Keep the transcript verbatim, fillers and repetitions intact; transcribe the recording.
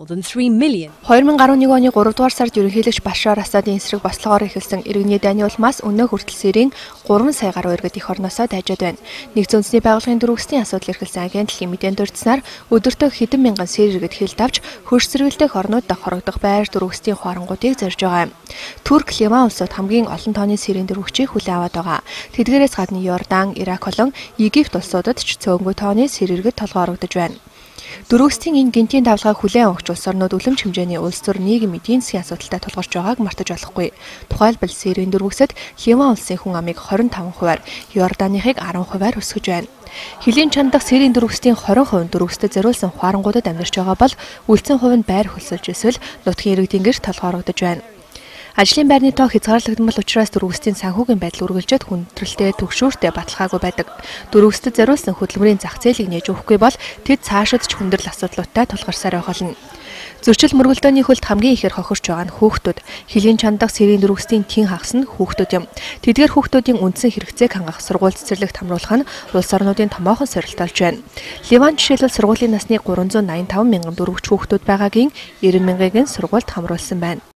than three million. two thousand eleven оны three дугаар сард ерөнхийлөгч Башар Асадын эсрэг бослогоор эхэлсэн иргэний дайны улмаас өнөө хүртэл сэрийн three сая гаруй иргэд эх орноосоо дайжаад байна. Нэгдсэн үндэсний байгууллагын дөрвөслийн асуудал эрхэлсэн агентлагийн мэдээнд дурдсанаар өдөртөө хэдэн мянган сэр иргэд хил давж хөрш зэрэгэлдэх орнуудад хорогдох байр дөрвөслийн хооронгуудыг зорж байгаа юм. Турк, Ливан улсууд хамгийн олон тооны сэрийн дөрвөгчийг хүлээн аваад байгаа. Тэдгээрээс гадна Йордан, Ирак болон Египт улсуудад ч цөөнгүй тооны сэр иргэд толгоорогдож байна. Дөрвөсгийн энэ гинтийн давлгааг хүлээн авах улс орнууд үлэмж хэмжээний улс төр нийгэм эдийн засгийн асуудалтай тулгарч байгааг мартаж болохгүй. Тухайлбал сэрийн дөрвөсөд Ливан улсын хүн амыг twenty-five хувиар, Йорданыхыг ten хувиар өсгөж байна. Хилийн чандах сэрийн дөрвөсийн twenty percent дөрвөсtöд зориулсан хуарангуудад амьдарч байгаа бол үлдсэн хувь нь байр хөлсөлж эсвэл нутгийн иргэдийн гэрт толгоорогдож байна. Ажлын байрны тоо хязгаарлагдмал учраас дөрвөсийн санхүүгийн байдал үргэлжлээд хүндрэлтэй төгшөөртэй баталгаагүй байдаг. Дөрвөсtöд зориулсан хөдөлмөрийн зах зээлийг нээж өгөхгүй бол тэд цаашид ч хүндрэл асуудлуудтай тулгарсаар байх болно. Зөрчил мөргөлдөөний хөлд хамгийн ихээр хохирч байгаа нь хүүхдүүд. Хилийн чандах сэрийн дөрвөсийн тэн хагас нь хүүхдүүд юм. Тэдгээр хүүхдүүдийн үндсэн хэрэгцээг хангах сургууль цэцэрлэгт хамруулах нь улс орнуудын томоохон сорилт болж байна. Ливан жишээлбэл сургуулийн насны three hundred eighty-five мянган дөрвөгч хүүхдүүд байгаагийн ninety мянгаыг нь сургуульд хамруулсан байна.